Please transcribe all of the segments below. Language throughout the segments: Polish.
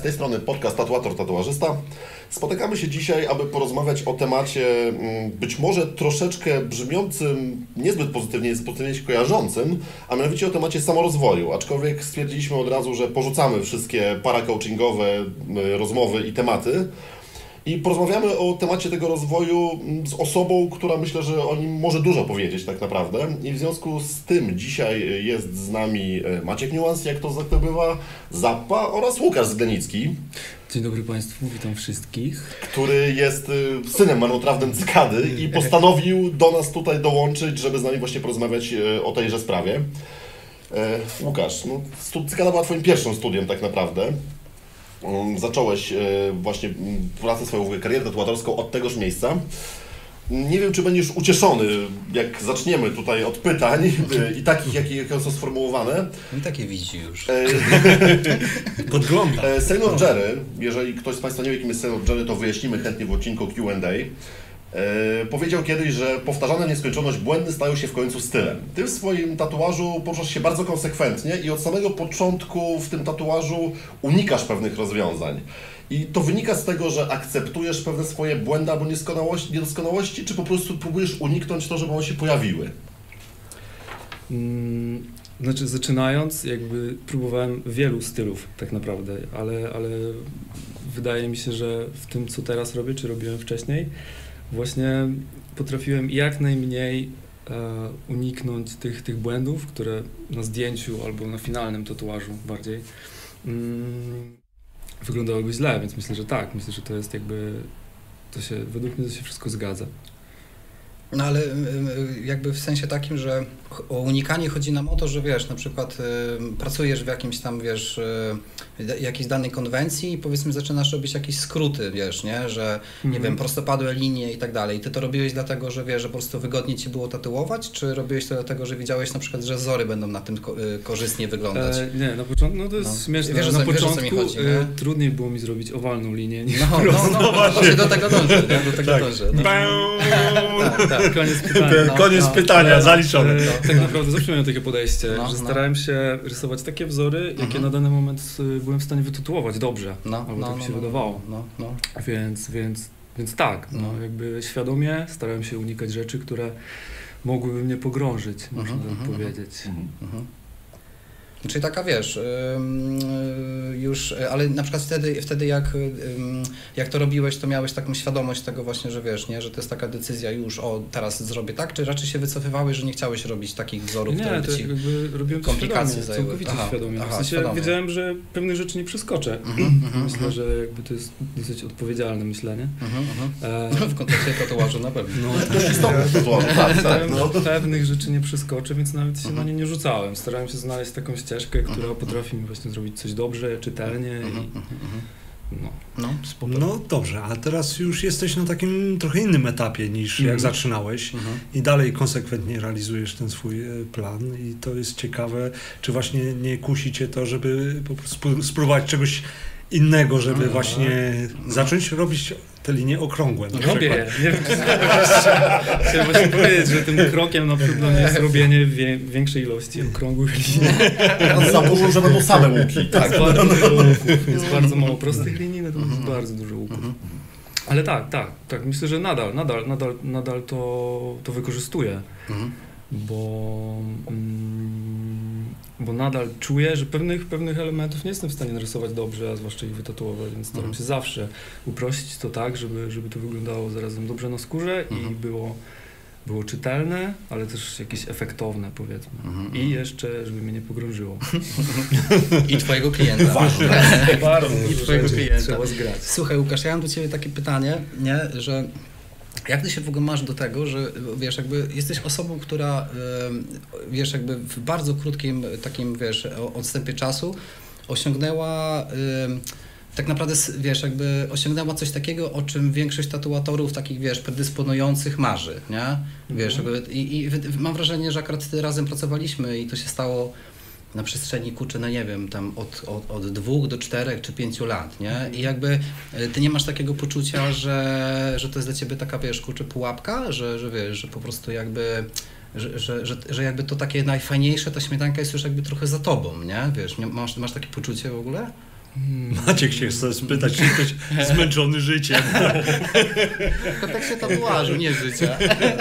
tej strony podcast Tatuator Tatuażysta. Spotykamy się dzisiaj, aby porozmawiać o temacie być może troszeczkę brzmiącym niezbyt pozytywnie, się kojarzącym, a mianowicie o temacie samorozwoju. Aczkolwiek stwierdziliśmy od razu, że porzucamy wszystkie paracoachingowe rozmowy i tematy. I porozmawiamy o temacie tego rozwoju z osobą, która myślę, że o nim może dużo powiedzieć tak naprawdę. I w związku z tym dzisiaj jest z nami Maciek Niuans, jak to zwykle bywa, Zappa oraz Łukasz Zglenicki. Dzień dobry Państwu, witam wszystkich. Który jest synem marnotrawnym Cykady i postanowił do nas tutaj dołączyć, żeby z nami właśnie porozmawiać o tejże sprawie. Łukasz, no, Cykada była Twoim pierwszym studiem tak naprawdę. Zacząłeś właśnie pracę swoją karierę tatuatorską od tegoż miejsca. Nie wiem, czy będziesz ucieszony, jak zaczniemy tutaj od pytań i takich, jakie są sformułowane. I takie widzi już. Podgląda. Sailor Jerry, jeżeli ktoś z Państwa nie wie, kim jest Sailor Jerry, to wyjaśnimy chętnie w odcinku Q&A. Powiedział kiedyś, że powtarzana nieskończoność błędy stają się w końcu stylem. Ty w swoim tatuażu poruszasz się bardzo konsekwentnie i od samego początku w tym tatuażu unikasz pewnych rozwiązań. I to wynika z tego, że akceptujesz pewne swoje błędy albo niedoskonałości, czy po prostu próbujesz uniknąć to, żeby one się pojawiły? Znaczy, zaczynając, jakby próbowałem wielu stylów tak naprawdę, ale wydaje mi się, że w tym, co teraz robię, czy robiłem wcześniej, właśnie potrafiłem jak najmniej uniknąć tych błędów, które na zdjęciu albo na finalnym tatuażu bardziej wyglądałyby źle, więc myślę, że tak. Myślę, że to jest jakby, według mnie to się wszystko zgadza. No ale jakby w sensie takim, że o unikanie chodzi nam o to, że wiesz, na przykład pracujesz w jakimś tam, wiesz, jakiejś danej konwencji i powiedzmy zaczynasz robić jakieś skróty, wiesz, nie, że nie wiem, prostopadłe linie i tak dalej. Ty to robiłeś dlatego, że wiesz, że po prostu wygodnie ci było tatuować, czy robiłeś to dlatego, że widziałeś na przykład, że wzory będą na tym korzystnie wyglądać? Nie, na początku, no to jest śmieszne, wiesz, na wiesz, początku chodzi, trudniej było mi zrobić owalną linię niż no właśnie do tego dążę, nie? Do tego dążę. No. Tak, koniec pytania. Koniec pytania, zaliczone. Tak naprawdę zawsze miałem takie podejście, że starałem się rysować takie wzory, jakie na dany moment byłem w stanie wytytułować dobrze, albo tak mi się wydawało. Więc tak, jakby świadomie starałem się unikać rzeczy, które mogłyby mnie pogrążyć, można tak powiedzieć. Czyli taka, wiesz, już, ale na przykład wtedy jak to robiłeś, to miałeś taką świadomość tego właśnie, że wiesz, nie, że to jest taka decyzja już, teraz zrobię tak, czy raczej się wycofywałeś, że nie chciałeś robić takich wzorów, które by ci robiłem komplikacje zajęły? Całkowicie świadomie. W sensie wiedziałem, że pewnych rzeczy nie przeskoczę. Myślę, że jakby to jest dosyć odpowiedzialne myślenie. W kontekście tatuażu na pewno. Pewnych rzeczy nie przeskoczę, więc nawet się na nie nie rzucałem. Starałem się znaleźć taką ścieżkę, która potrafi mi właśnie zrobić coś dobrze, czytelnie No dobrze, a teraz już jesteś na takim trochę innym etapie niż jak zaczynałeś i dalej konsekwentnie realizujesz ten swój plan i to jest ciekawe, czy właśnie nie kusi cię to, żeby po prostu spróbować czegoś innego, żeby właśnie zacząć robić te linie okrągłe. Robię. Chciałem właśnie powiedzieć, że tym krokiem na przykład jest robienie większej ilości okrągłych linii. Założę, że będą same łuki. Tak, bardzo dużo łuków. Jest bardzo mało prostych linii, natomiast jest bardzo dużo łuków. Ale tak. Myślę, że nadal to wykorzystuję. Bo nadal czuję, że pewnych elementów nie jestem w stanie narysować dobrze, a zwłaszcza ich wytatuować, więc staram się zawsze uprościć to tak, żeby to wyglądało zarazem dobrze na skórze i było czytelne, ale też jakieś efektowne, powiedzmy. I jeszcze, żeby mnie nie pogrążyło. I twojego klienta. Ważne. Bardzo I twojego klienta. Trzeba zgrać. Słuchaj, Łukasz, ja mam do ciebie takie pytanie, nie, że jak ty się w ogóle masz do tego, że wiesz, jakby jesteś osobą, która wiesz, jakby w bardzo krótkim takim, wiesz, odstępie czasu osiągnęła tak naprawdę, wiesz, jakby osiągnęła coś takiego, o czym większość tatuatorów takich, wiesz, predysponujących marzy, nie? Wiesz, jakby, i mam wrażenie, że akurat wtedy razem pracowaliśmy i to się stało na przestrzeni, kurczę, no nie wiem, tam od 2 do 4 czy 5 lat, nie? I jakby ty nie masz takiego poczucia, że to jest dla ciebie taka, wiesz, kurczę, pułapka, że wiesz, że po prostu jakby, że jakby to takie najfajniejsze, ta śmietanka jest już jakby trochę za tobą, nie? Wiesz, masz takie poczucie w ogóle? Maciek się chce spytać, czy jesteś zmęczony życiem. W kontekście tatuażu, nie życia.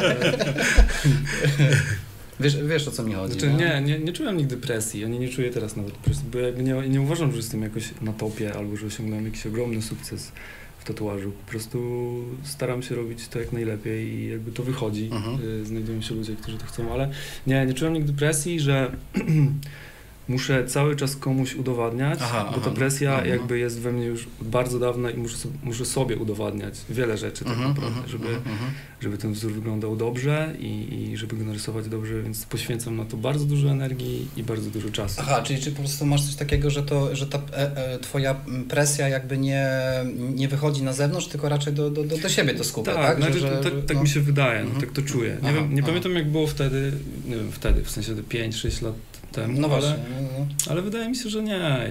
Wiesz o co mi chodzi. Znaczy, nie czułem nigdy presji, ani nie czuję teraz nawet presji, bo jakby nie uważam, że jestem jakoś na topie albo że osiągnąłem jakiś ogromny sukces w tatuażu. Po prostu staram się robić to jak najlepiej i jakby to wychodzi. Znajdują się ludzie, którzy to chcą, ale nie czułem nigdy presji, że muszę cały czas komuś udowadniać, bo ta presja jakby jest we mnie już bardzo dawna i muszę sobie udowadniać wiele rzeczy tak naprawdę, żeby ten wzór wyglądał dobrze i żeby go narysować dobrze, więc poświęcam na to bardzo dużo energii i bardzo dużo czasu. Czyli czy po prostu masz coś takiego, że ta twoja presja jakby nie wychodzi na zewnątrz, tylko raczej do siebie to skupia, tak? Tak mi się wydaje, tak to czuję. Nie pamiętam jak było wtedy, nie wiem, w sensie 5-6 lat temu, no właśnie, ale wydaje mi się, że nie,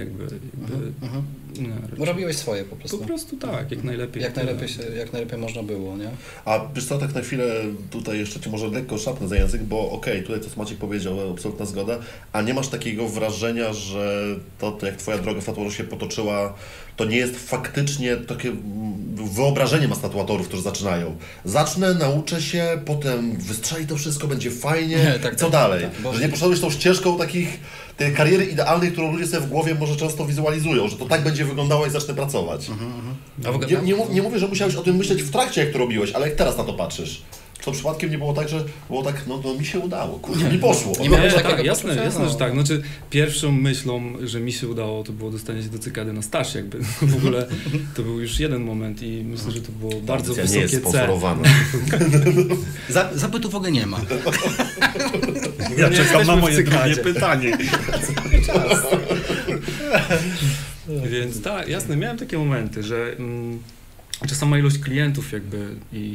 nie, robiłeś swoje po prostu. Po prostu tak, jak najlepiej. Jak najlepiej można było, nie? A wiesz co, tak na chwilę tutaj jeszcze Cię może lekko szapnę za język, bo okej, tutaj to co Maciek powiedział, absolutna zgoda, a nie masz takiego wrażenia, że to jak Twoja droga w tatuażu się potoczyła, to nie jest faktycznie takie wyobrażenie ma tatuatorów, którzy zaczynają. Zacznę, nauczę się, potem wystrzeli to wszystko, będzie fajnie, co dalej? Że nie poszedłeś tą ścieżką tej kariery idealnej, którą ludzie sobie w głowie może często wizualizują, że to tak będzie wyglądało, jak zacznę pracować. Nie mówię, że musiałeś o tym myśleć w trakcie, jak to robiłeś, ale jak teraz na to patrzysz? Czy to przypadkiem nie było tak, że było tak, no mi się udało, kurde, mi poszło. Jasne, że tak. Znaczy, pierwszą myślą, że mi się udało, to było dostanie się do cykady na staż jakby. W ogóle to był już jeden moment i myślę, że to było bardzo wysokie nie jest sponsorowana. Zapytu w ogóle nie ma. Ja czekam na moje drugie pytanie. Więc tak, jasne, miałem takie momenty, że sama ilość klientów jakby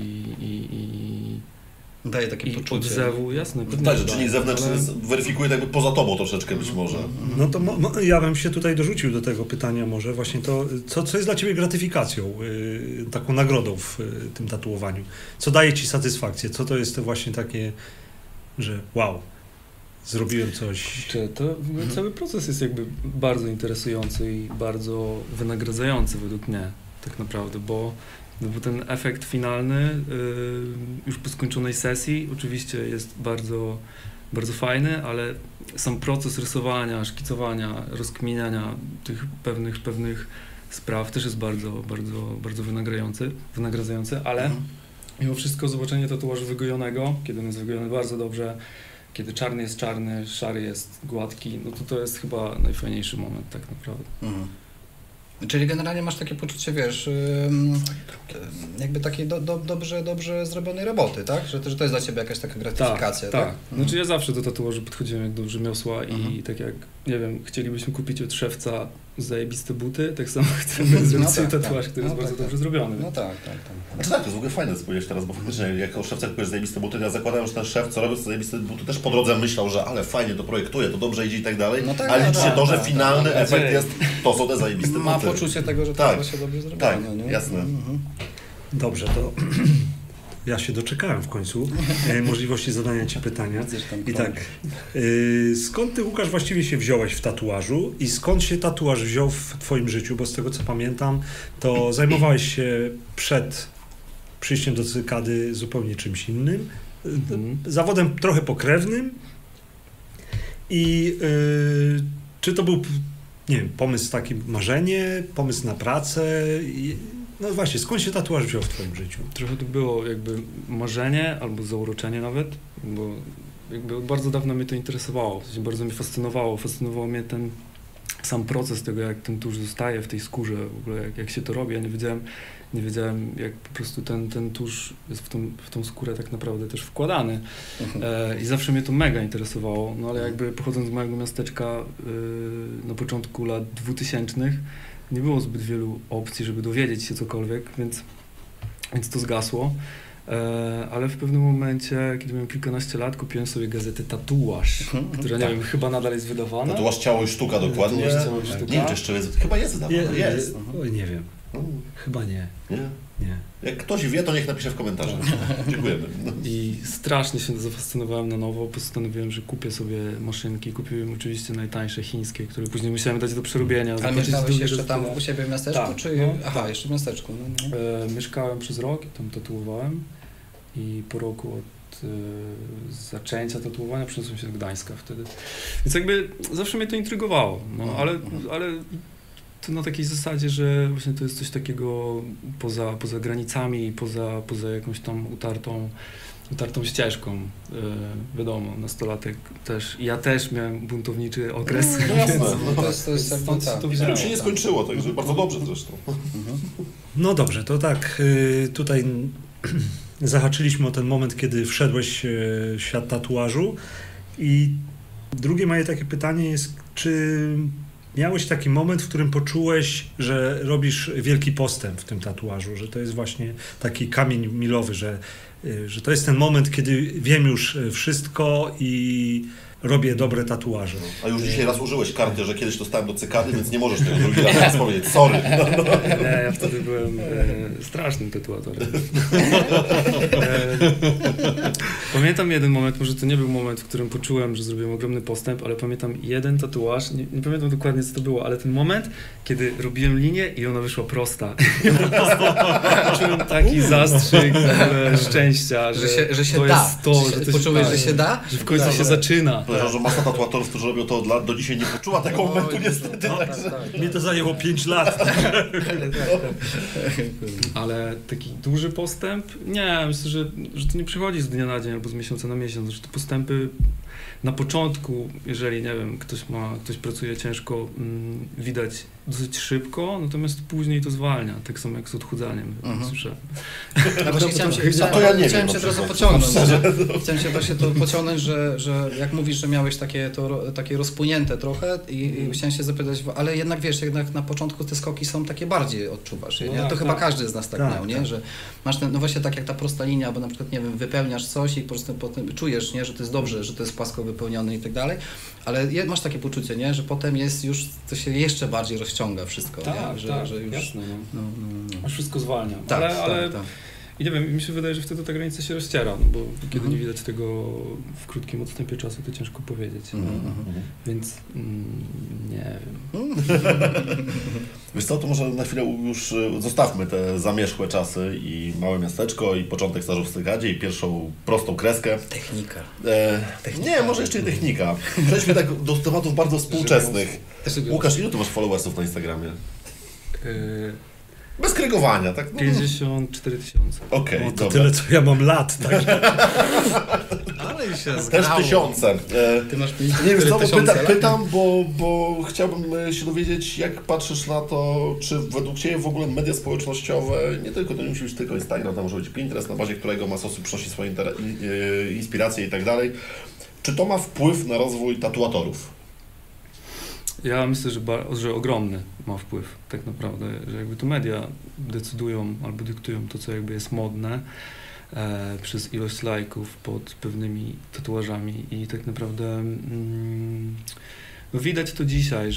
daje takie poczucie. Odzewu, jasne. Tak, że czynnik zewnętrzny weryfikuje jakby poza tobą troszeczkę być może. No to ja bym się tutaj dorzucił do tego pytania może właśnie to, co jest dla Ciebie gratyfikacją, taką nagrodą w tym tatuowaniu? Co daje Ci satysfakcję? Co to jest właśnie takie, że wow, zrobiłem coś... Cały proces jest jakby bardzo interesujący i bardzo wynagradzający według mnie. Tak naprawdę, bo ten efekt finalny już po skończonej sesji oczywiście jest bardzo, bardzo fajny, ale sam proces rysowania, szkicowania, rozkminiania tych pewnych spraw też jest bardzo, bardzo, bardzo wynagradzający, ale mimo wszystko zobaczenie tatuażu wygojonego, kiedy on jest wygojony bardzo dobrze, kiedy czarny jest czarny, szary jest gładki, no to jest chyba najfajniejszy moment tak naprawdę. Czyli generalnie masz takie poczucie, wiesz, jakby takiej dobrze zrobionej roboty, tak? Że to jest dla Ciebie jakaś taka gratyfikacja, tak? Znaczy ja zawsze do tatuażu podchodziłem jak do rzemiosła i tak jak, nie wiem, chcielibyśmy kupić od szewca zajebiste buty, tak samo chcemy zrobić sobie tatuaż, który jest bardzo dobrze zrobiony. No tak. Znaczy tak, to jest w ogóle fajne, co powiedziałeś teraz, bo faktycznie jak o szewce kupujesz zajebiste buty, ja zakładam, że ten szef, co robił zajebiste buty, też po drodze myślał, że ale fajnie to projektuje, to dobrze idzie i tak dalej, ale liczy się to, że finalny efekt jest, to są te zajebiste buty. Ma poczucie tego, że to się dobrze zrobiło. Tak, jasne. Dobrze, to ja się doczekałem w końcu możliwości zadania Ci pytania. I tak, skąd Ty, Łukasz, właściwie się wziąłeś w tatuażu i skąd się tatuaż wziął w Twoim życiu? Bo z tego, co pamiętam, to zajmowałeś się przed przyjściem do cykady zupełnie czymś innym, zawodem trochę pokrewnym i czy to był, nie wiem, pomysł taki, marzenie, pomysł na pracę? No właśnie, skąd się tatuaż wziął w Twoim życiu? Trochę to było jakby marzenie albo zauroczenie nawet, bo jakby od bardzo dawna mnie to interesowało, w sensie bardzo mnie fascynowało. Fascynował mnie ten sam proces tego, jak ten tusz zostaje w tej skórze, w ogóle jak się to robi. Ja nie wiedziałem jak po prostu ten tusz jest w tą skórę tak naprawdę też wkładany. I zawsze mnie to mega interesowało, no ale jakby pochodząc z małego miasteczka na początku lat 2000 nie było zbyt wielu opcji, żeby dowiedzieć się cokolwiek, więc to zgasło. Ale w pewnym momencie, kiedy miałem kilkanaście lat, kupiłem sobie gazetę Tatuaż, która, nie wiem, chyba nadal jest wydawana. Tatuaż Ciało i Sztuka dokładnie. Tatuaż Ciało i Sztuka. Nie wiem, czy jeszcze jest. Chyba jest wydawana. Jest. Oj, nie wiem. Chyba nie. Nie? Nie. Jak ktoś wie, to niech napisze w komentarzach. Dziękujemy. No. I strasznie się zafascynowałem na nowo, postanowiłem, że kupię sobie maszynki. Kupiłem oczywiście najtańsze chińskie, które później musiałem dać do przerobienia. Ale mieszkałeś drugie jeszcze tam tyle. u siebie w miasteczku? Tak, Czy... no, Aha, tak. jeszcze w miasteczku. No. Mieszkałem przez rok i tam tatuowałem i po roku od zaczęcia tatuowania przeniosłem się do Gdańska wtedy. Więc jakby zawsze mnie to intrygowało, no, ale to na takiej zasadzie, że właśnie to jest coś takiego poza granicami i poza jakąś tam utartą ścieżką. Wiadomo, nastolatek też, ja też miałem buntowniczy okres. No, jasne. To jest jakby stąd tak. to Którym się nie skończyło, także bardzo dobrze zresztą. No dobrze, to tak, tutaj zahaczyliśmy o ten moment, kiedy wszedłeś w świat tatuażu i drugie moje takie pytanie jest, czy miałeś taki moment, w którym poczułeś, że robisz wielki postęp w tym tatuażu, że to jest właśnie taki kamień milowy, że to jest ten moment, kiedy wiem już wszystko i robię dobre tatuaże. A już dzisiaj raz użyłeś karty, że kiedyś dostałem do cykady, więc nie możesz tego drugi raz powiedzieć. Sorry. Nie, ja wtedy byłem strasznym tatuatorem. Pamiętam jeden moment, może to nie był moment, w którym poczułem, że zrobiłem ogromny postęp, ale pamiętam jeden tatuaż, nie pamiętam dokładnie co to było, ale ten moment, kiedy robiłem linię i ona wyszła prosta. Poczułem taki zastrzyk szczęścia, Że się to da. jest to, że coś Poczułeś, tak, że się da? że w końcu się zaczyna. Podejrzewam, że masa tatuatorów, którzy robią to do dzisiaj nie poczuła tego momentu niestety. Także... Mnie to zajęło 5 lat. Ale taki duży postęp? Nie, myślę, że to nie przychodzi z dnia na dzień albo z miesiąca na miesiąc, że te postępy na początku, jeżeli, nie wiem, ktoś pracuje ciężko, widać dosyć szybko, natomiast później to zwalnia, tak samo jak z odchudzaniem, słyszę. No właśnie chciałem się od razu pociągnąć. Chciałem się właśnie to pociągnąć, że jak mówisz, że miałeś takie rozpłynięte trochę i chciałem się zapytać, ale jednak wiesz, jednak na początku te skoki są takie bardziej odczuwasz. No Nie? tak, To chyba tak. każdy z nas tak miał, nie? tak. Że masz ten, no właśnie tak jak ta prosta linia, bo na przykład, nie wiem, wypełniasz coś i po prostu potem czujesz, nie? Że to jest dobrze, że to jest płasko wypełnione i tak dalej, ale masz takie poczucie, nie? Że potem jest już, to się jeszcze bardziej rozciąga wszystko, Tak, nie? tak, że już... jasne, no. No. Aż wszystko zwalnia. Tak, ale tak. i nie wiem, mi się wydaje, że wtedy ta granica się rozciera, no bo kiedy nie widać tego w krótkim odstępie czasu, to ciężko powiedzieć. Więc nie wiem. Wiesz co, to może na chwilę już zostawmy te zamierzchłe czasy i małe miasteczko i początek stażu w Stykadzie i pierwszą prostą kreskę. Technika. Nie, może jeszcze i technika. Przejdźmy tak do tematów bardzo współczesnych. Łukasz, ile tu masz followersów na Instagramie? Bez krygowania, tak? 54 000. Okej, To dobra. tyle, co ja mam lat. Tak? Ale się Też zgrało. tysiące. Ty masz Nie wiem, co, tysiące pytam, bo chciałbym się dowiedzieć, jak patrzysz na to, czy według Ciebie w ogóle media społecznościowe, nie tylko, to nie musi być tylko Instagram, to może być Pinterest, na bazie którego masa osób przynosi swoje inspiracje i tak dalej. Czy to ma wpływ na rozwój tatuatorów? Ja myślę, że ogromny ma wpływ tak naprawdę, że jakby to media decydują albo dyktują to, co jakby jest modne przez ilość lajków pod pewnymi tatuażami i tak naprawdę widać to dzisiaj,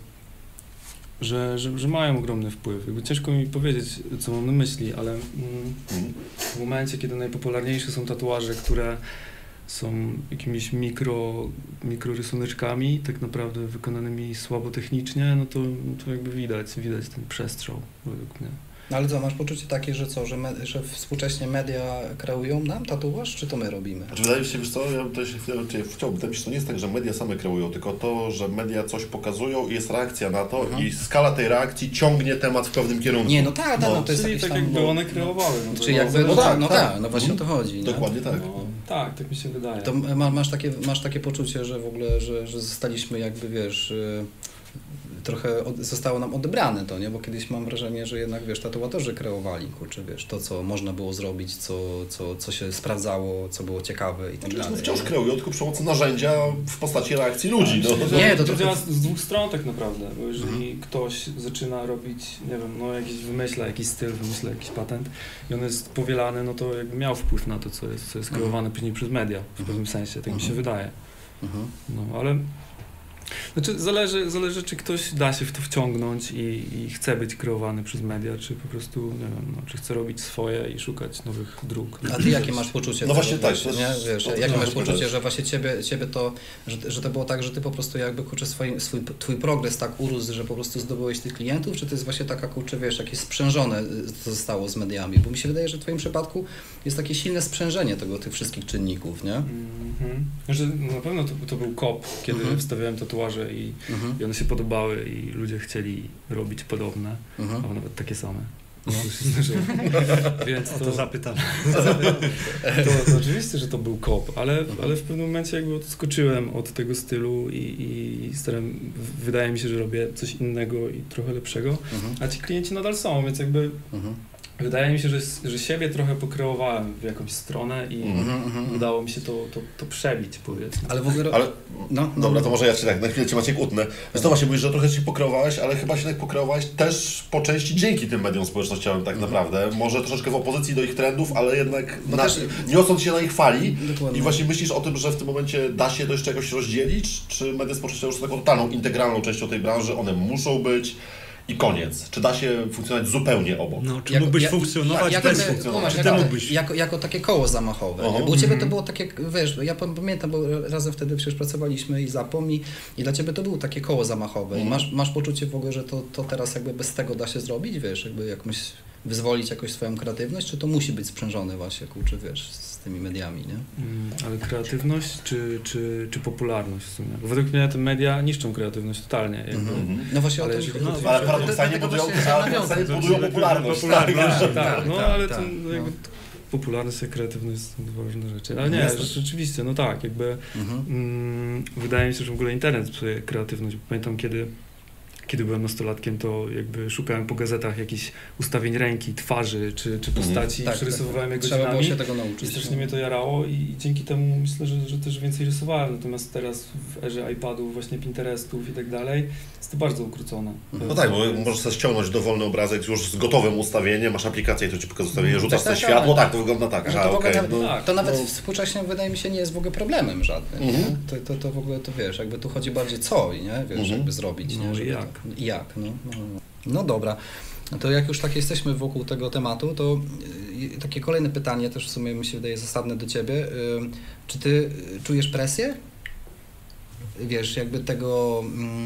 że mają ogromny wpływ. Jakby ciężko mi powiedzieć, co mam na myśli, ale w momencie, kiedy najpopularniejsze są tatuaże, które są jakimiś mikrorysuneczkami, tak naprawdę wykonanymi słabo technicznie, no to jakby widać ten przestrzał według mnie. No ale co, masz poczucie takie, że co, że współcześnie media kreują nam tatuaż, czy to my robimy? Znaczy, wydaje mi się, wiesz co, ja też chciałbym, wydaje mi się, że to nie jest tak, że media same kreują, tylko to, że media coś pokazują i jest reakcja na to i skala tej reakcji ciągnie temat w pewnym kierunku. Nie, no tak, no to jest Czyli jakieś tak tam... jakby one kreowały. No to Czyli jakby, no właśnie o to chodzi. Nie? Dokładnie tak. No, tak mi się wydaje. To masz takie poczucie, że w ogóle, że zostaliśmy jakby, wiesz, trochę zostało nam odebrane to, nie? Bo kiedyś mam wrażenie, że jednak, wiesz, tatuatorzy kreowali, kurczę, wiesz, to, co można było zrobić, co się sprawdzało, co było ciekawe i tak Znaczy, dalej. wciąż kreują, tylko przy pomocy narzędzia w postaci reakcji ludzi. No. Nie, to to działa trochę... z dwóch stron tak naprawdę, bo jeżeli ktoś zaczyna robić, nie wiem, no wymyśla jakiś styl, wymyśla jakiś patent i on jest powielany, no to jakby miał wpływ na to, co jest kreowane później przez media, w pewnym sensie, tak mi się wydaje. No, ale Znaczy zależy czy ktoś da się w to wciągnąć i chce być kreowany przez media, czy po prostu, nie wiem, no, czy chce robić swoje i szukać nowych dróg. A ty jakie masz poczucie? No właśnie tak. Nie? Wiesz, jakie masz poczucie, że właśnie ciebie to, że to było tak, że ty po prostu jakby kurczę twój progres tak urósł, że po prostu zdobyłeś tych klientów, czy to jest właśnie taka kurczę, wiesz, jakieś sprzężone to zostało z mediami? Bo mi się wydaje, że w twoim przypadku jest takie silne sprzężenie tych wszystkich czynników, nie? Że na pewno to był kop, kiedy wstawiałem tatuaże i one się podobały i ludzie chcieli robić podobne, albo nawet takie same. No. Więc to zapytam. To oczywiście, że to był kop, ale w pewnym momencie jakby odskoczyłem od tego stylu i wydaje mi się, że robię coś innego i trochę lepszego, a ci klienci nadal są, więc jakby wydaje mi się, że siebie trochę pokreowałem w jakąś stronę i udało mi się to przebić, powiedzmy. Ale w ogóle... Dobra, to może ja cię na chwilę cię Maciek utnę. Więc to właśnie mówisz, że trochę się pokreowałeś, ale chyba się tak pokreowałeś też po części dzięki tym mediom społecznościowym tak naprawdę. Może troszeczkę w opozycji do ich trendów, ale jednak niosąc się na ich fali. Dokładnie. I właśnie myślisz o tym, że w tym momencie da się to jeszcze jakoś rozdzielić? Czy media społecznościowe już są taką totalną, integralną częścią tej branży? One muszą być i koniec. Czy da się funkcjonować zupełnie obok? No, czy mógłbyś funkcjonować bez funkcjonować? Czy ty mógłbyś? Jako takie koło zamachowe. Bo u Ciebie to było takie, wiesz, ja pamiętam, bo razem wtedy przecież pracowaliśmy i Zapom i dla Ciebie to było takie koło zamachowe. I masz poczucie w ogóle, że to teraz jakby bez tego da się zrobić, wiesz, jakby jakąś wyzwolić jakoś swoją kreatywność, czy to musi być sprzężone właśnie, kurczę, wiesz, z tymi mediami, nie? Ale kreatywność czy popularność w sumie? Bo według mnie te media niszczą kreatywność totalnie. No właśnie ale o tym chodzi. Ale paradoksalnie budują popularność. Ale popularność i kreatywność są dwa różne rzeczy. Ale nie, rzeczywiście, no tak, jakby wydaje mi się, że w ogóle internet psuje kreatywność. Pamiętam, kiedy byłem nastolatkiem, to jakby szukałem po gazetach jakichś ustawień ręki, twarzy czy postaci i przerysowywałem je godzinami. Trzeba było się tego nauczyć. I strasznie mnie to jarało i dzięki temu myślę, że też więcej rysowałem. Natomiast teraz w erze iPadów, właśnie Pinterestów i tak dalej, jest to bardzo ukrócone. No tak, bo możesz sobie ściągnąć dowolny obrazek już z gotowym ustawieniem, masz aplikację i to ci pokazuje ustawienie, rzucasz sobie światło, tak, to wygląda tak. To nawet współcześnie wydaje mi się nie jest w ogóle problemem żadnym. To w ogóle to wiesz, jakby tu chodzi bardziej co i nie, wiesz, jakby zrobić, nie? Żeby jak. No dobra. To jak już tak jesteśmy wokół tego tematu, to takie kolejne pytanie też w sumie mi się wydaje zasadne do Ciebie. Czy Ty czujesz presję? Wiesz, jakby tego,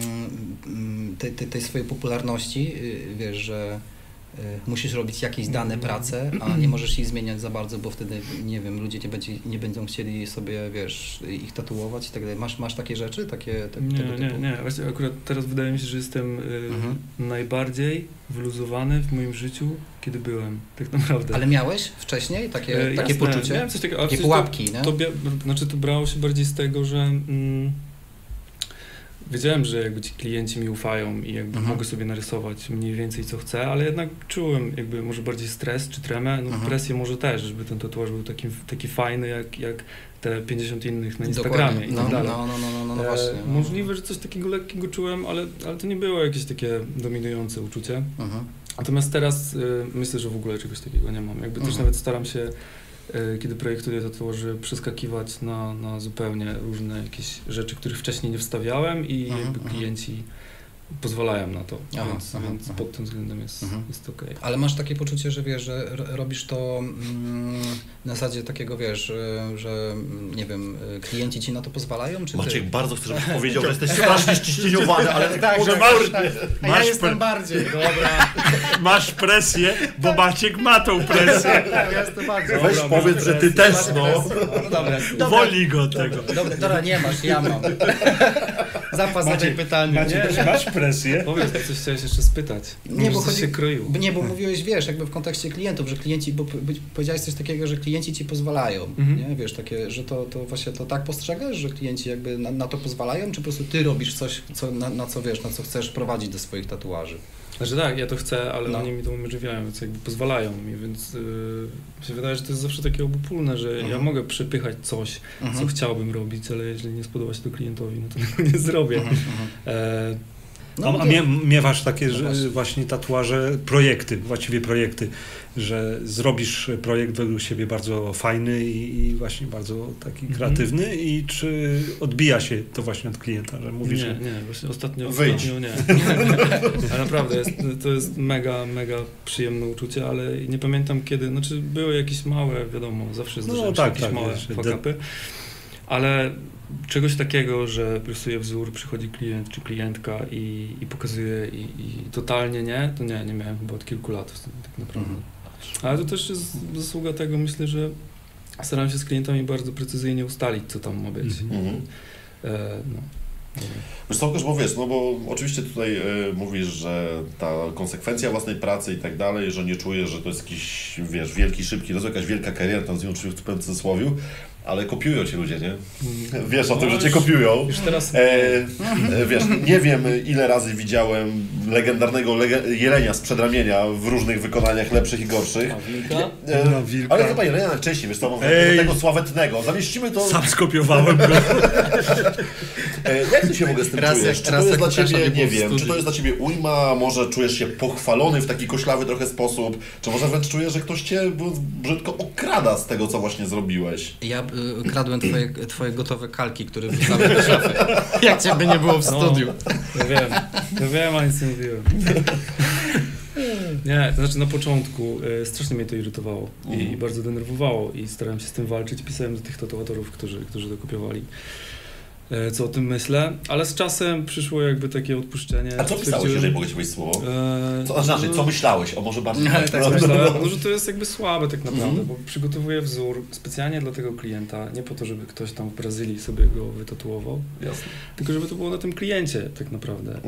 tej swojej popularności, wiesz, że musisz robić jakieś dane prace, a nie możesz ich zmieniać za bardzo, bo wtedy, nie wiem, ludzie nie będą chcieli sobie, wiesz, ich tatuować i tak dalej. Masz takie rzeczy? Nie. Właśnie akurat teraz wydaje mi się, że jestem najbardziej wyluzowany w moim życiu, kiedy byłem, tak naprawdę. Ale miałeś wcześniej takie poczucie? Miałem coś takiego, takie pułapki, nie? To brało się bardziej z tego, że wiedziałem, że jakby ci klienci mi ufają i jakby mogę sobie narysować mniej więcej co chcę, ale jednak czułem jakby może bardziej stres czy tremę, presję może też, żeby ten tatuaż był taki fajny jak te 50 innych na Instagramie i tak dalej. No właśnie. Możliwe, że coś takiego lekkiego czułem, ale to nie było jakieś takie dominujące uczucie. Natomiast teraz myślę, że w ogóle czegoś takiego nie mam. Jakby też nawet staram się, kiedy projektuję tatuaży, przeskakiwać na zupełnie różne jakieś rzeczy, których wcześniej nie wstawiałem i jakby klienci pozwalają na to, więc pod tym względem jest okej. Ale masz takie poczucie, że wiesz, że robisz to na zasadzie takiego, wiesz, że nie wiem, klienci ci na to pozwalają, czy Maciek, ty? bardzo chcę, żebyś powiedział, że jesteś strasznie ściśnieniowany, ale tak, że ja jestem bardziej, dobra. Masz presję, bo Maciek ma tą presję. Ja jestem bardziej. Weź powiedz, że ty też, No dobra. Woli go tego. Dobra, nie masz, ja mam. Zapas na tej pytaniu. Maciek, masz presję? Powiedz, coś chciałeś jeszcze spytać. Nie, bo się kroił. Nie, bo mówiłeś, wiesz, jakby w kontekście klientów, że klienci, bo powiedziałeś coś takiego, że klienci ci pozwalają, nie? Wiesz, takie, że to właśnie to tak postrzegasz, że klienci jakby na to pozwalają, czy po prostu ty robisz coś, na co wiesz, na co chcesz prowadzić do swoich tatuaży? Znaczy tak, ja to chcę, ale oni mi to umożliwiają, więc jakby pozwalają mi, więc mi się wydaje, że to jest zawsze takie obopólne, że ja mogę przepychać coś, co chciałbym robić, ale jeżeli nie spodoba się to klientowi, no to tego nie zrobię. No, miewasz takie, że właśnie. właśnie tatuaże, właściwie projekty, że zrobisz projekt według siebie bardzo fajny i właśnie bardzo taki kreatywny i czy odbija się to właśnie od klienta, że mówisz, że... Nie, właśnie ostatnio nie. Ale naprawdę, to jest mega przyjemne uczucie, ale nie pamiętam kiedy, znaczy były jakieś małe, wiadomo, zawsze zdarzają się jakieś małe fuck-upy, ale czegoś takiego, że rysuje wzór, przychodzi klient czy klientka i pokazuje i totalnie nie miałem chyba od kilku lat tak naprawdę. Ale to też jest zasługa tego, myślę, że staram się z klientami bardzo precyzyjnie ustalić, co tam ma być. Wiesz co, bo wiesz, no bo oczywiście tutaj mówisz, że ta konsekwencja własnej pracy i tak dalej, że nie czujesz, że to jest jakiś, wiesz, wielki, szybki rozwój, jakaś wielka kariera, tam z nią oczywiście w pewnym cudzysłowiu, ale kopiują cię ludzie, nie? Wiesz o tym, że cię kopiują. Już teraz... Wiesz, nie wiem ile razy widziałem legendarnego jelenia z przedramienia w różnych wykonaniach lepszych i gorszych. Wilka. Ale chyba jelenia najczęściej, wiesz co, tego sławetnego. Zamieścimy to... Sam skopiowałem go. Jak ty się w ogóle z tym czujesz? Czy to jest dla ciebie, nie wiem, czy to jest dla ciebie ujma, może czujesz się pochwalony w taki koślawy trochę sposób, czy może wręcz czujesz, że ktoś cię brzydko okrada z tego, co właśnie zrobiłeś? Ja kradłem twoje gotowe kalki, które wrzucałem do szafy. Jak ciebie nie było w studiu. Ja wiem, a nic nie mówiłem. Nie, to znaczy na początku strasznie mnie to irytowało i bardzo denerwowało i starałem się z tym walczyć. Pisałem do tych tatuatorów, którzy to kopiowali, co o tym myślę, ale z czasem przyszło jakby takie odpuszczenie. A co pisałeś, jeżeli mogę ci powiedzieć słowo? Co myślałeś? O może bardziej... Myślałem, że to jest jakby słabe tak naprawdę, bo przygotowuję wzór specjalnie dla tego klienta, nie po to, żeby ktoś tam w Brazylii sobie go wytatuował, tylko żeby to było na tym kliencie tak naprawdę.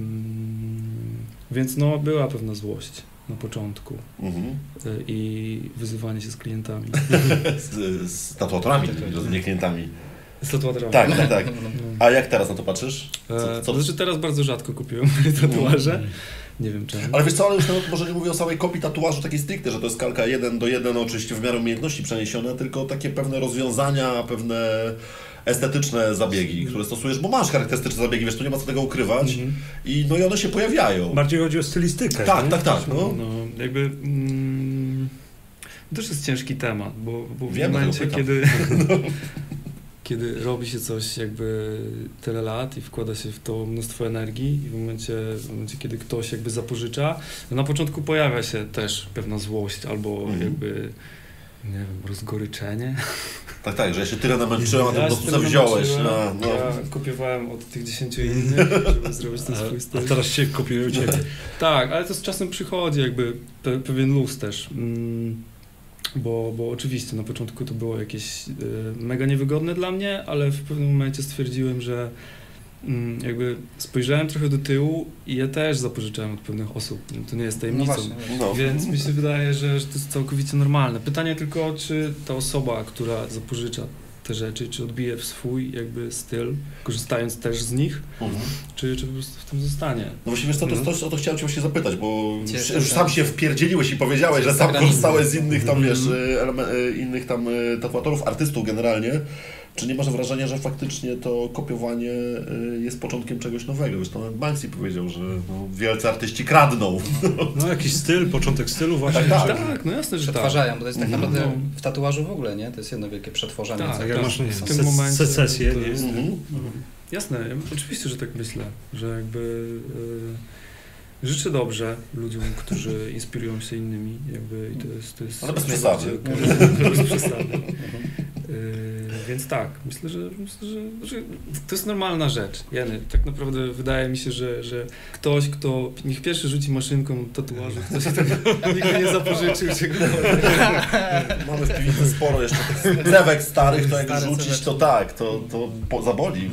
Więc no była pewna złość na początku i wyzywanie się z klientami. z tatuatorami, nie klientami. Z tatuatorami. Tak. A jak teraz na to patrzysz? To znaczy teraz bardzo rzadko kupiłem tatuaże. Nie wiem czemu. Ale wiesz co, ale już nawet może nie mówię o samej kopii tatuażu takiej stricte, że to jest kalka 1:1, oczywiście w miarę umiejętności przeniesione, tylko takie pewne rozwiązania, pewne estetyczne zabiegi, które stosujesz, bo masz charakterystyczne zabiegi, wiesz, tu nie ma co tego ukrywać i one się pojawiają. Bardziej chodzi o stylistykę. Tak. No jakby... to też jest ciężki temat, bo w momencie, kiedy robi się coś jakby tyle lat i wkłada się w to mnóstwo energii i w momencie, kiedy ktoś jakby zapożycza, to na początku pojawia się też pewna złość albo jakby, nie wiem, rozgoryczenie. Tak, że ja się tyle namęczyłem, a ty po prostu co wziąłeś. Ja kopiowałem od tych 10 innych, żeby zrobić ten swój styl. A teraz się kopiują ciebie. Tak, ale to z czasem przychodzi jakby pewien luz też. Bo oczywiście na początku to było jakieś mega niewygodne dla mnie, ale w pewnym momencie stwierdziłem, że jakby spojrzałem trochę do tyłu i ja też zapożyczałem od pewnych osób. To nie jest tajemnicą. Więc mi się wydaje, że to jest całkowicie normalne. Pytanie tylko, czy ta osoba, która zapożycza te rzeczy, czy odbije w swój jakby styl, korzystając też z nich, czy po prostu w tym zostanie. No właśnie wiesz co, o to chciałem cię właśnie zapytać, bo już sam się wpierdzieliłeś i powiedziałeś, że sam korzystałeś z innych tam, wiesz, innych tam tatuatorów, artystów generalnie. Czy nie masz wrażenia, że faktycznie to kopiowanie jest początkiem czegoś nowego? Wiesz, to Banksy powiedział, że wielcy artyści kradną. No jakiś styl, początek stylu właśnie. Tak, no jasne, że przetwarzają, bo to jest tak naprawdę w tatuażu w ogóle, nie? To jest jedno wielkie przetworzenie. Tak, jak masz w tym momencie secesję. Jasne, oczywiście, że tak myślę, że jakby życzę dobrze ludziom, którzy inspirują się innymi, jakby i to jest ale bez przesady. Bez przesady. Więc tak, myślę, że to jest normalna rzecz. Tak naprawdę wydaje mi się, że ktoś, kto niech pierwszy rzuci maszynką tatuażu, ktoś nigdy nie zapożyczył się go. Mamy w piwnicy sporo jeszcze tych drzewek starych, to jak rzucić, to tak, to zaboli.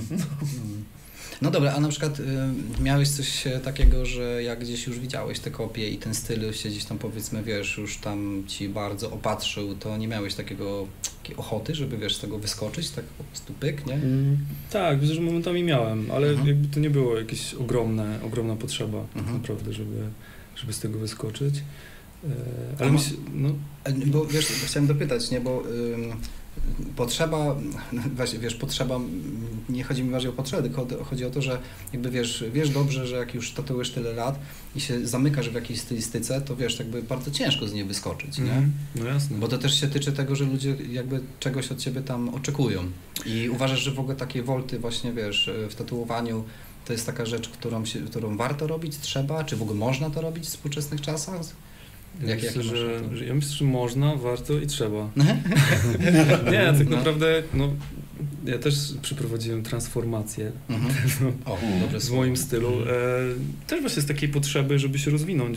No dobra, a na przykład miałeś coś takiego, że jak gdzieś już widziałeś te kopie i ten styl się gdzieś tam powiedzmy, wiesz, już tam ci bardzo opatrzył, to nie miałeś takiej ochoty, żeby wiesz, z tego wyskoczyć, tak po prostu pyk, nie? Tak, myślę, że momentami miałem, ale jakby to nie było jakieś ogromna potrzeba tak naprawdę, żeby z tego wyskoczyć. Ale bo wiesz, chciałem dopytać, nie, bo potrzeba, wiesz, potrzeba, nie chodzi mi bardziej o potrzeby, tylko chodzi o to, że jakby wiesz dobrze, że jak już tatuujesz tyle lat i się zamykasz w jakiejś stylistyce, to wiesz, jakby bardzo ciężko z niej wyskoczyć, nie? No jasne. Bo to też się tyczy tego, że ludzie jakby czegoś od ciebie tam oczekują. I uważasz, że w ogóle takie wolty właśnie, wiesz, w tatuowaniu to jest taka rzecz, którą warto robić, trzeba, czy w ogóle można to robić w współczesnych czasach? Ja myślę, że można, warto i trzeba. Nie, tak No. naprawdę, no, ja też przeprowadziłem transformację w moim stylu. Też właśnie z takiej potrzeby, żeby się rozwinąć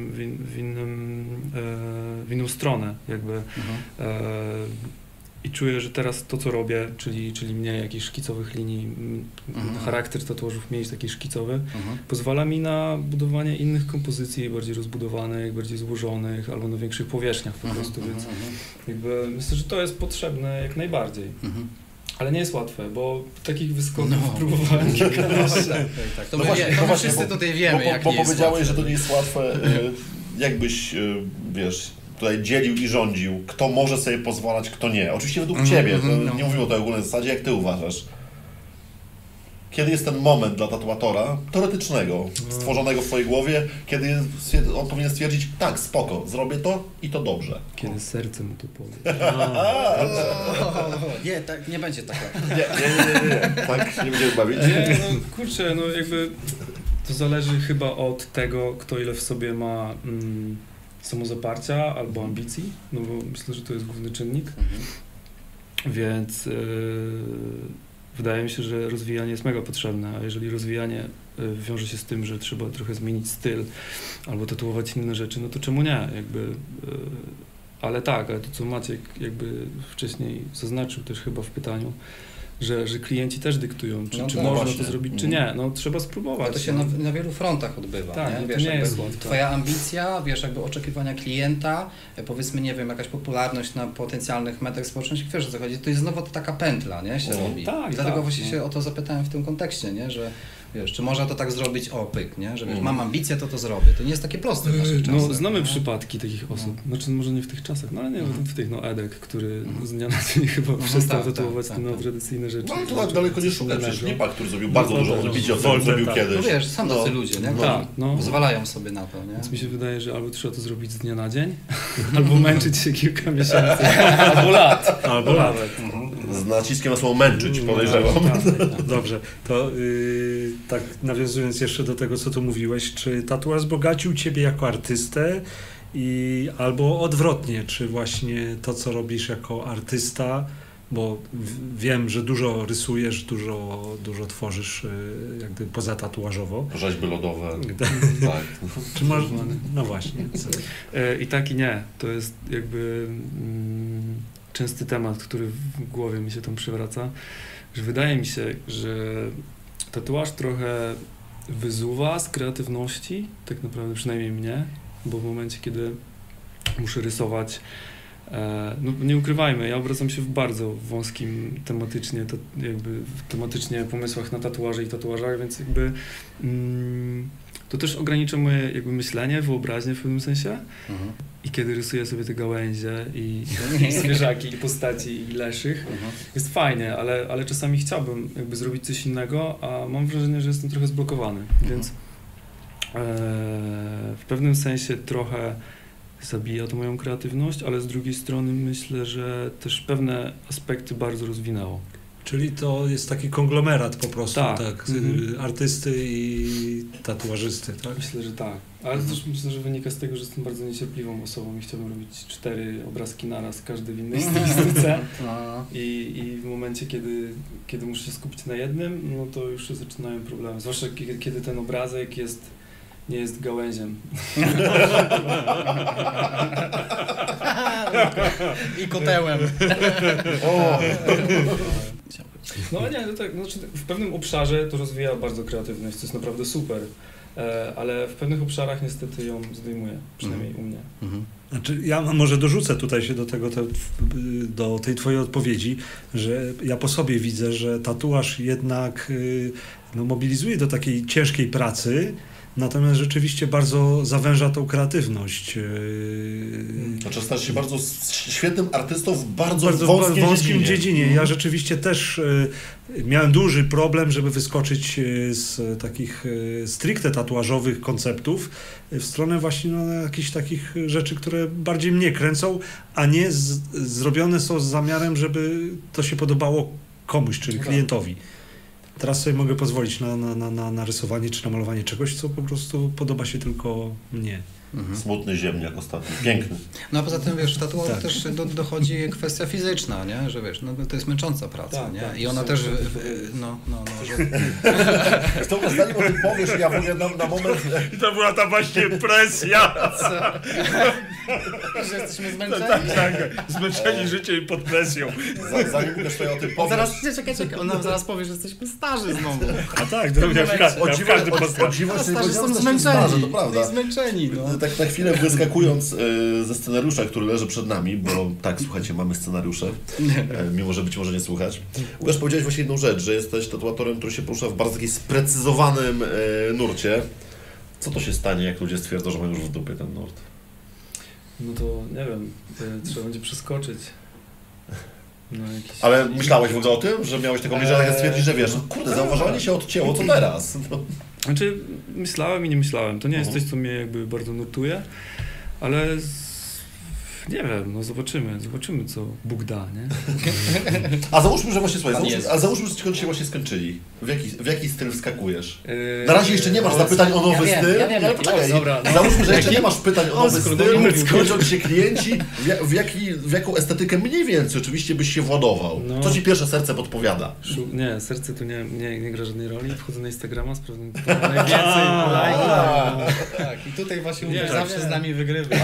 w inną stronę, jakby. I czuję, że teraz to, co robię, czyli mniej jakichś szkicowych linii, charakter tatuażów mieć taki szkicowy, pozwala mi na budowanie innych kompozycji, bardziej rozbudowanych, bardziej złożonych, albo na większych powierzchniach po prostu, więc jakby myślę, że to jest potrzebne jak najbardziej. Ale nie jest łatwe, bo takich wyskoków próbowałem kilkanaście. Tak. To my wszyscy tutaj wiemy, jak bo nie jest powiedziałeś, łatwe. że to nie jest łatwe. Jakbyś, wiesz, tutaj dzielił i rządził, kto może sobie pozwalać, kto nie. Oczywiście według ciebie, to nie mówimy o tej ogólnej zasadzie, jak ty uważasz. Kiedy jest ten moment dla tatuatora teoretycznego, stworzonego w twojej głowie, kiedy on powinien stwierdzić, tak, spoko, zrobię to i to dobrze. Kiedy serce mu to powie. Nie, tak, nie będzie tak łatwo. Nie. Tak, nie będziemy bawić. Nie, no kurczę, no jakby to zależy chyba od tego, kto ile w sobie ma samozaparcia albo ambicji, no bo myślę, że to jest główny czynnik, więc wydaje mi się, że rozwijanie jest mega potrzebne, a jeżeli rozwijanie wiąże się z tym, że trzeba trochę zmienić styl albo tatuować inne rzeczy, no to czemu nie, jakby, ale to co Maciek jakby wcześniej zaznaczył też chyba w pytaniu, że klienci też dyktują, czy można właśnie. to zrobić, czy nie. No trzeba spróbować. To się na wielu frontach odbywa. Tak, nie? to Wiesz, nie jest jakby twoja ambicja, wiesz, jakby oczekiwania klienta, powiedzmy, nie wiem, jakaś popularność na potencjalnych mediach społecznościowych, wiesz o co chodzi, to jest znowu taka pętla, nie, się robi. Tak, I dlatego tak, właśnie się o to zapytałem w tym kontekście, nie, że wiesz, czy można to tak zrobić, pyk, nie, że wiesz, mam ambicję, to zrobię. To nie jest takie proste w naszych czasach. No, znamy nie? przypadki takich osób, znaczy może nie w tych czasach, no ale nie w tych, Edek, który z dnia na dzień chyba przestał tatuować te tradycyjne rzeczy. No to tak daleko nie szukać, przecież Lipa, który zrobił bardzo No, dużo tak, odbicia, no, co zrobił tak. kiedyś. No wiesz, są tacy ludzie, nie? Tak, no. Pozwalają sobie na to, nie? Więc mi się wydaje, że albo trzeba to zrobić z dnia na dzień, albo męczyć się kilka miesięcy, albo lat. Albo lat. Z naciskiem na słowo męczyć, podejrzewam. Dobrze, to tak nawiązując jeszcze do tego, co tu mówiłeś, czy tatuaż wzbogacił ciebie jako artystę albo odwrotnie, czy właśnie to, co robisz jako artysta, bo wiem, że dużo rysujesz, dużo tworzysz jakby pozatatuażowo. Rzeźby lodowe. Tak. Czy masz, no właśnie. I tak i nie. To jest jakby częsty temat, który w głowie mi się tam przewraca, że wydaje mi się, że tatuaż trochę wyzuwa z kreatywności, tak naprawdę przynajmniej mnie, bo w momencie, kiedy muszę rysować, no nie ukrywajmy, ja obracam się w bardzo wąskim tematycznie pomysłach na tatuaże i tatuażach, więc jakby to też ogranicza moje jakby myślenie, wyobraźnię w pewnym sensie. I kiedy rysuję sobie te gałęzie i zwierzaki, i postaci, i leszych, jest fajnie, ale czasami chciałbym jakby zrobić coś innego, a mam wrażenie, że jestem trochę zblokowany, więc w pewnym sensie trochę zabija to moją kreatywność, ale z drugiej strony myślę, że też pewne aspekty bardzo rozwinęło. Czyli to jest taki konglomerat po prostu, tak. Artysty i tatuażysty, tak? Myślę, że tak. Ale też myślę, że wynika z tego, że jestem bardzo niecierpliwą osobą i chciałbym robić 4 obrazki naraz, każdy w innej stylistyce. I w momencie, kiedy muszę się skupić na jednym, no to już się zaczynają problemy. Zwłaszcza kiedy ten obrazek nie jest gałęziem. I kotełem. No nie, no tak, znaczy w pewnym obszarze to rozwija bardzo kreatywność, to jest naprawdę super, ale w pewnych obszarach niestety ją zdejmuje, przynajmniej u mnie. Znaczy, ja może dorzucę tutaj się do tej twojej odpowiedzi, że ja po sobie widzę, że tatuaż jednak mobilizuje do takiej ciężkiej pracy, natomiast rzeczywiście bardzo zawęża tą kreatywność. Znaczy stać się bardzo świetnym artystą w bardzo wąskim dziedzinie. Ja rzeczywiście też miałem duży problem, żeby wyskoczyć z takich stricte tatuażowych konceptów w stronę właśnie jakichś takich rzeczy, które bardziej mnie kręcą, a nie zrobione są z zamiarem, żeby to się podobało komuś, czyli klientowi. Teraz sobie mogę pozwolić na rysowanie czy na malowanie czegoś, co po prostu podoba się tylko mnie. Smutny ziemniak ostatni, piękny. No a poza tym, wiesz, w tatuażu też dochodzi kwestia fizyczna, nie? Że wiesz, no to jest męcząca praca, nie? I ona też, Z tą zanim o tym powiesz, ja w ogóle na moment... I to była ta właśnie presja. że jesteśmy zmęczeni. Tak, zmęczeni życiem pod presją. Zanim Łukasz sobie o tym powiesz... Zaraz, czekaj, ona zaraz powie, że jesteśmy starzy znowu. A tak, to w każdym O dziwo, Starzy są zmęczeni. to prawda. Zmęczeni, no. Tak na chwilę wyskakując ze scenariusza, który leży przed nami, bo tak, słuchajcie, mamy scenariusze, mimo że być może nie słuchać. Łukasz, powiedziałeś właśnie jedną rzecz, że jesteś tatuatorem, który się porusza w bardzo takiej sprecyzowanym nurcie. Co to się stanie, jak ludzie stwierdzą, że mają już w dupie ten nurt? No to nie wiem, trzeba będzie przeskoczyć. No, Ale myślałeś w ogóle o tym, że miałeś taką myśl, że stwierdzisz, że wiesz, kurde, zauważanie się odcięło, co teraz? No. Znaczy, myślałem i nie myślałem. To nie jest coś, co mnie jakby bardzo nurtuje, ale nie wiem, no zobaczymy, co Bóg da, nie? A załóżmy, że właśnie, słuchaj, załóżmy, że ci się właśnie skończyli. W jaki styl wskakujesz? Na razie jeszcze nie masz zapytań o nowy styl. Ja wiem, poczekaj, dobra, no. załóżmy, że jeszcze nie masz pytań o nowy styl, skończą ci się klienci, w jaką estetykę mniej więcej oczywiście byś się władował. No. Co ci pierwsze serce podpowiada? Nie, serce tu nie gra żadnej roli. Wchodzę na Instagrama, sprawdzam najwięcej lajków. Tak, i tutaj właśnie Nie, zawsze z nami wygrywa.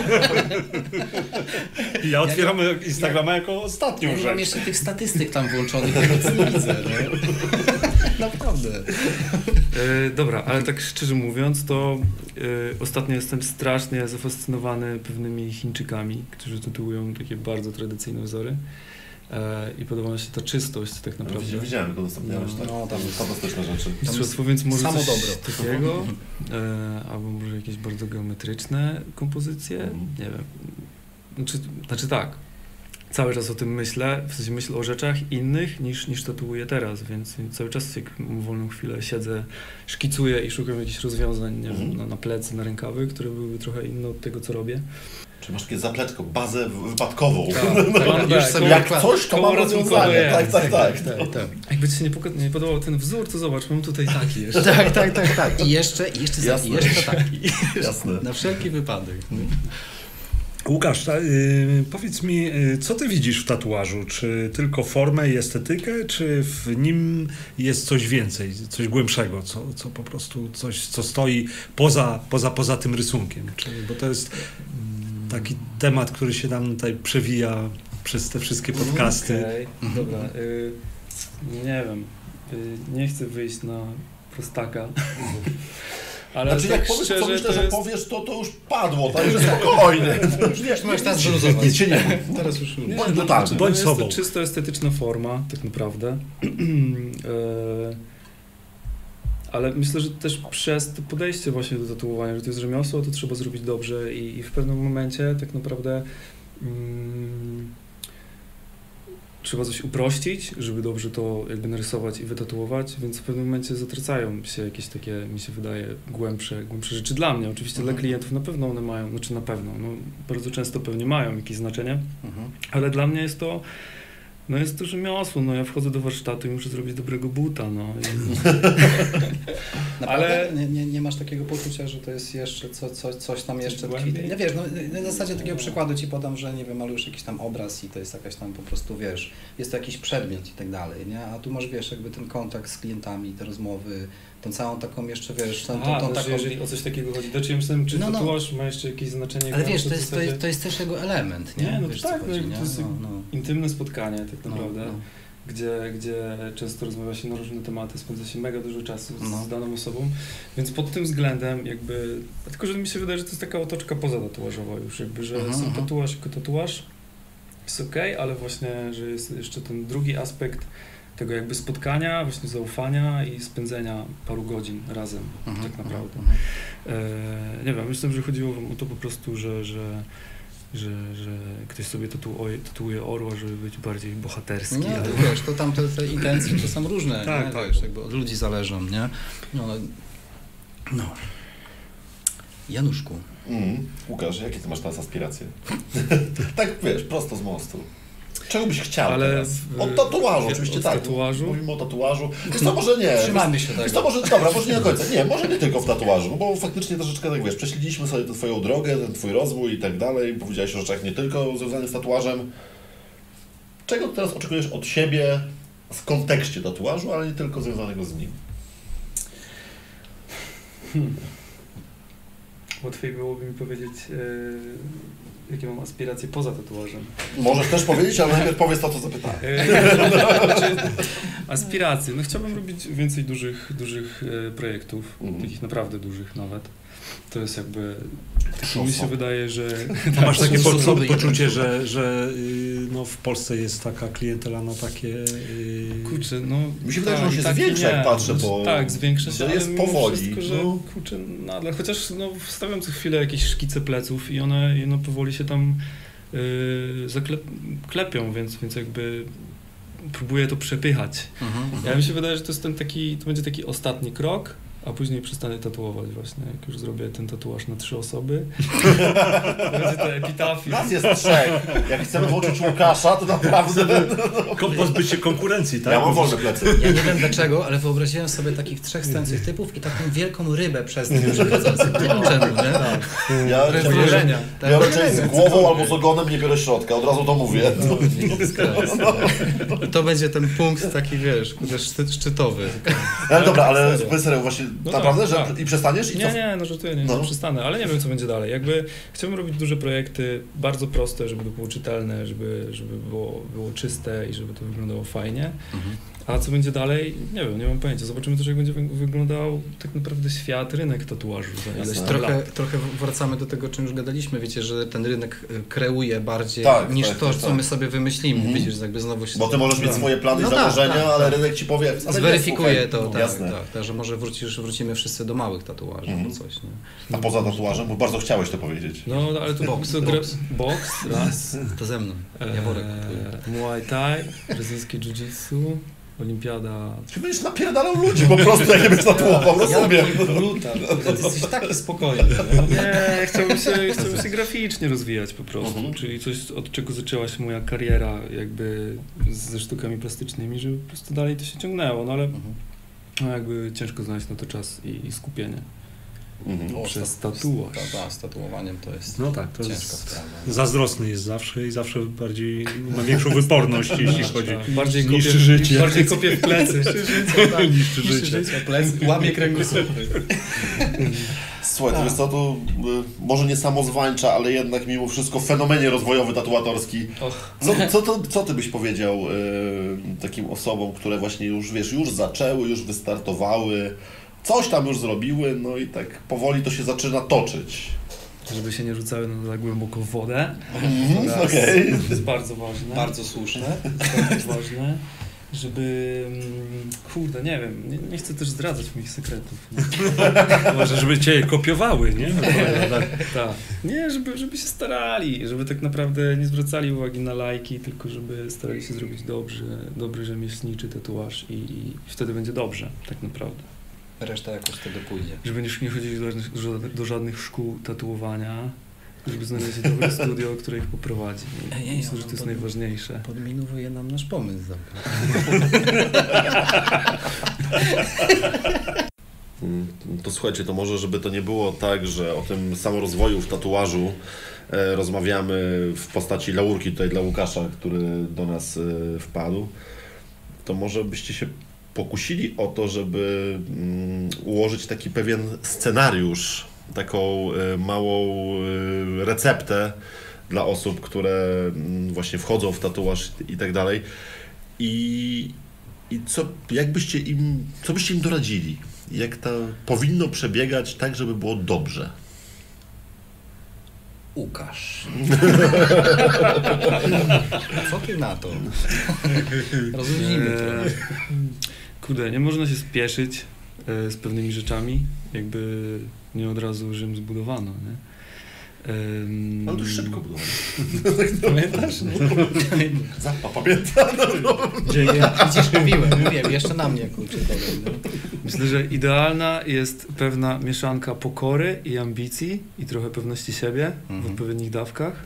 Ja otwieram Instagrama jako ostatnią Ja nie rzecz. mam jeszcze tych statystyk tam włączonych, ja nic nie widzę. No. Naprawdę. Dobra, ale tak szczerze mówiąc, to ostatnio jestem strasznie zafascynowany pewnymi Chińczykami, którzy tatuują takie bardzo tradycyjne wzory. I podoba mi się ta czystość tak naprawdę. Widziałem, go udostępniałeś, tak? No, tam fantastyczne rzeczy. Mistrzostwo, więc może samo coś dobro. takiego, albo może jakieś bardzo geometryczne kompozycje, nie wiem. Znaczy tak, cały czas o tym myślę, w sensie myślę o rzeczach innych niż tatuuję teraz, więc cały czas jak mam wolną chwilę siedzę, szkicuję i szukam jakichś rozwiązań, nie wiem, na plecy, na rękawy, które byłyby trochę inne od tego, co robię. Czy masz takie zapleczko, bazę wypadkową? już sobie Jak coś, to mam rozwiązanie. Tak. Jakby ci się nie podobał ten wzór, to zobacz, mam tutaj taki jeszcze. Tak. I jeszcze taki. Jasne. Na wszelki wypadek. Łukasz, powiedz mi, co ty widzisz w tatuażu? Czy tylko formę i estetykę, czy w nim jest coś więcej, coś głębszego, co po prostu coś, co stoi poza tym rysunkiem? Bo to jest taki temat, który się nam tutaj przewija przez te wszystkie podcasty. Okay. Dobra, nie wiem, nie chcę wyjść na prostaka. Ale znaczy tak jak powiesz, szczerze, co myślę, że jest... powiesz, to już padło, także spokojnie. Możesz teraz wyluzować. Nic się nie Teraz już bądź brutalny. Bądź jest sobą. to czysto estetyczna forma, tak naprawdę. Ale myślę, że też przez to podejście właśnie do tatuowania, że to jest rzemiosło, to trzeba zrobić dobrze i w pewnym momencie tak naprawdę trzeba coś uprościć, żeby dobrze to jakby narysować i wytatuować, więc w pewnym momencie zatracają się jakieś takie, mi się wydaje, głębsze rzeczy dla mnie. Oczywiście dla klientów na pewno one mają, znaczy na pewno, no bardzo często pewnie mają jakieś znaczenie, ale dla mnie jest to rzemiosło, no ja wchodzę do warsztatu i muszę zrobić dobrego buta, no. Ale nie masz takiego poczucia, że to jest jeszcze coś tam jeszcze tkwi. Nie wiesz, no na zasadzie takiego przykładu ci podam, że nie wiem, malujesz jakiś tam obraz i to jest jakaś tam po prostu, wiesz, jest to jakiś przedmiot i tak dalej, nie? A tu masz, wiesz, jakby ten kontakt z klientami, te rozmowy, tą całą taką jeszcze, wiesz, tą taką... jeżeli o coś takiego chodzi, to czy ja myślałem, czy tatuaż ma jeszcze jakieś znaczenie? Ale wiesz, to jest też jego element, nie? No wiesz, tak, chodzi, to jest intymne spotkanie tak naprawdę, gdzie często rozmawia się na różne tematy, spędza się mega dużo czasu z daną osobą, więc pod tym względem jakby, tylko że mi się wydaje, że to jest taka otoczka pozatatuażowa już, jakby, że sam tatuaż jako tatuaż jest okej, ale właśnie, że jest jeszcze ten drugi aspekt tego jakby spotkania, właśnie zaufania i spędzenia paru godzin razem, tak naprawdę. Nie wiem, myślę, że chodziło o to po prostu, że ktoś sobie tatuuje orła, żeby być bardziej bohaterski. Nie, ale... to wiesz, to tam te intencje to są różne, Tak, nie? tak. Wiesz, jakby od ludzi zależą, nie? No. Januszku. Łukasz, jakie ty masz teraz aspiracje? Tak, wiesz, prosto z mostu. Czego byś chciał teraz? Od tatuażu, oczywiście od tak. Tatuażu? Mówimy o tatuażu. Wiesz to może nie. Trzymajmy się tego. Wiesz to może, dobra, może nie do końca. Nie, może nie tylko w tatuażu, no bo faktycznie troszeczkę tak wiesz, prześledziliśmy sobie tę twoją drogę, ten twój rozwój i tak dalej. Powiedziałeś o rzeczach nie tylko związanych z tatuażem. Czego teraz oczekujesz od siebie w kontekście tatuażu, ale nie tylko związanego z nim? Łatwiej byłoby mi powiedzieć, jakie mam aspiracje poza tatuażem. Możesz też powiedzieć, ale najpierw powiedz to, co zapytałem. Aspiracje. No chciałbym robić więcej dużych projektów, takich naprawdę dużych nawet. To jest jakby, mi się wydaje, że... Masz takie osoby poczucie, że no, w Polsce jest taka klientela na takie... Kurczę, no... Mi się wydaje, że on się tak zwiększa, nie. jak patrzę, bo... Tak, zwiększa się, że ale jest mimo powoli. wszystko, że No. kurczę, nadal, chociaż no, wstawiam co chwilę jakieś szkice pleców i one powoli się tam klepią, więc jakby próbuję to przepychać. Ja mi się wydaje, że to jest to będzie taki ostatni krok, a później przestanę tatuować właśnie, jak już zrobię ten tatuaż na 3 osoby. To będzie to epitafia. Nas jest 3. Jak chcemy włączyć Łukasza, to naprawdę... Pozbyć się konkurencji, tak? Ja mam wolne plecy. Ja nie wiem dlaczego, ale wyobraziłem sobie takich 3 stojących typów i taką wielką rybę przez nich przechodzącą. Nie wiem czemu, nie? Ja Wrażenia. biorę część z głową albo z ogonem, nie biorę środka, od razu to mówię. I to będzie ten punkt taki, wiesz, szczytowy. Ale dobra, ale serio, właśnie No naprawdę, tak, że tak. i przestaniesz? I co? Nie, no żartuję, nie przestanę, ale nie wiem, co będzie dalej. Jakby chciałbym robić duże projekty, bardzo proste, żeby to było czytelne, żeby było czyste i żeby to wyglądało fajnie. A co będzie dalej? Nie wiem, nie mam pojęcia. Zobaczymy też, jak będzie wyglądał tak naprawdę świat, rynek tatuażu za ileś tam lat. Trochę wracamy do tego, o czym już gadaliśmy. Wiecie, że ten rynek kreuje bardziej niż tak, to, co my sobie wymyślimy. Widzisz, jakby znowu się... Bo ty możesz mieć swoje plany i No tak, założenia, tak, ale tak. rynek ci powie... Zweryfikuje to, tak, jasne. tak, że może wrócimy wszyscy do małych tatuaży albo coś, nie? A poza tatuażem, bo bardzo chciałeś to powiedzieć. No, ale to boks, raz. To ze mną. Jaworek. Muay Thai, brazylijskie jiu-jitsu, olimpiada. Ty będziesz napierdalał ludzi po prostu, jak nie będziesz tatuował, rozumiem. Ty jesteś taki spokojny. Nie, chciałbym się graficznie rozwijać po prostu, czyli coś, od czego zaczęła się moja kariera jakby ze sztukami plastycznymi, żeby po prostu dalej to się ciągnęło, no ale no, jakby ciężko znaleźć na to czas i skupienie. Przez tatuaż. Z tatuowaniem to jest No tak, to ciężka jest sprawa. zazdrosny jest zawsze i zawsze bardziej ma większą wyporność, jeśli chodzi. Bardziej niszczy życie. Bardziej kopię w plecy. Niszczy życie. Łamie kręgosłup. Słuchaj, to jest to może nie samozwańcza, ale jednak mimo wszystko fenomenie rozwojowy tatuatorski. Co ty byś powiedział takim osobom, które właśnie już zaczęły, już wystartowały, coś tam już zrobiły, no i tak powoli to się zaczyna toczyć. Żeby się nie rzucały na głęboko w wodę. Okej. To jest bardzo ważne. Bardzo słuszne. Bardzo ważne. Żeby... Kurde, nie wiem, nie chcę też zdradzać moich sekretów. Może żeby cię kopiowały, nie? Tak. Nie, żeby się starali, żeby tak naprawdę nie zwracali uwagi na lajki, tylko żeby starali się zrobić dobry rzemieślniczy tatuaż i wtedy będzie dobrze, tak naprawdę. Reszta jakoś wtedy pójdzie. Żeby nie chodzili do żadnych szkół tatuowania, żeby znaleźli dobre studio, które ich poprowadzi. Myślę, że to jest najważniejsze. Podminowuje nam nasz pomysł. To słuchajcie, to może żeby to nie było tak, że o tym samorozwoju w tatuażu rozmawiamy w postaci laurki tutaj dla Łukasza, który do nas wpadł, to może byście się pokusili o to, żeby ułożyć taki pewien scenariusz, taką małą receptę dla osób, które właśnie wchodzą w tatuaż i tak dalej. I co byście im doradzili? Jak to powinno przebiegać tak, żeby było dobrze? Łukasz. Co ty na to? Rozluźnimy to. Kurde, nie można się spieszyć z pewnymi rzeczami, jakby nie od razu Rzym zbudowano, nie? Ale to szybko budowano. Pamiętasz? Pamiętam. Dzięki. Widzisz, mówiłem, jeszcze na mnie kurczę. Myślę, że idealna jest pewna mieszanka pokory i ambicji i trochę pewności siebie w odpowiednich dawkach.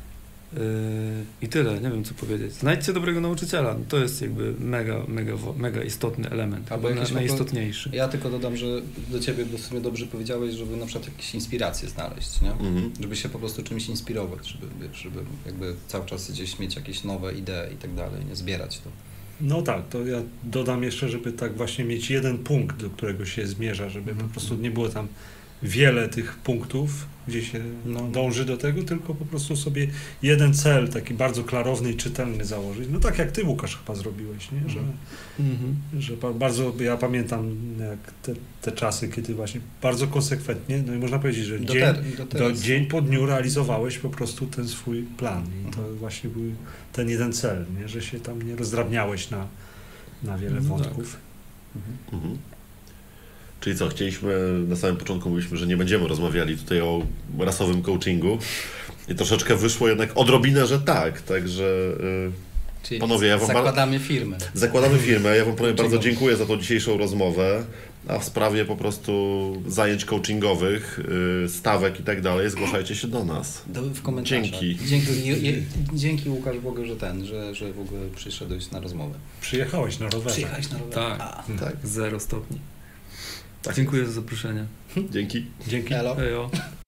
I tyle, nie wiem co powiedzieć. Znajdźcie dobrego nauczyciela, no to jest jakby mega istotny element, Albo jakiś najistotniejszy. Ja tylko dodam, że do ciebie w sumie dobrze powiedziałeś, żeby na przykład jakieś inspiracje znaleźć, nie? Żeby się po prostu czymś inspirować, żeby jakby cały czas gdzieś mieć jakieś nowe idee i tak dalej, nie zbierać to. No tak, to ja dodam jeszcze, żeby tak właśnie mieć jeden punkt, do którego się zmierza, żeby po prostu nie było tam wiele tych punktów, gdzie się dąży do tego, tylko po prostu sobie jeden cel, taki bardzo klarowny i czytelny założyć. No tak jak ty, Łukasz, chyba zrobiłeś, nie? Że bardzo, ja pamiętam jak te czasy, kiedy właśnie bardzo konsekwentnie, no i można powiedzieć, że dzień po dniu realizowałeś po prostu ten swój plan i to właśnie był ten jeden cel, nie? Że się tam nie rozdrabniałeś na wiele wątków. Tak. Czyli co, na samym początku mówiliśmy, że nie będziemy rozmawiali tutaj o rasowym coachingu i troszeczkę wyszło jednak odrobinę, że tak, także czyli panowie, ja wam zakładamy firmę. Zakładamy firmę, ja wam panowie bardzo dziękuję za tą dzisiejszą rozmowę, a w sprawie po prostu zajęć coachingowych, stawek i tak dalej, zgłaszajcie się do nas. W komentarzach. Dzięki. Dzięki Łukasz w ogóle, że w ogóle przyszedłeś na rozmowę. Przyjechałeś na rowerze. Tak, 0 stopni. Tak. Dziękuję za zaproszenie. Dzięki. Dzięki. Hello. Hejo.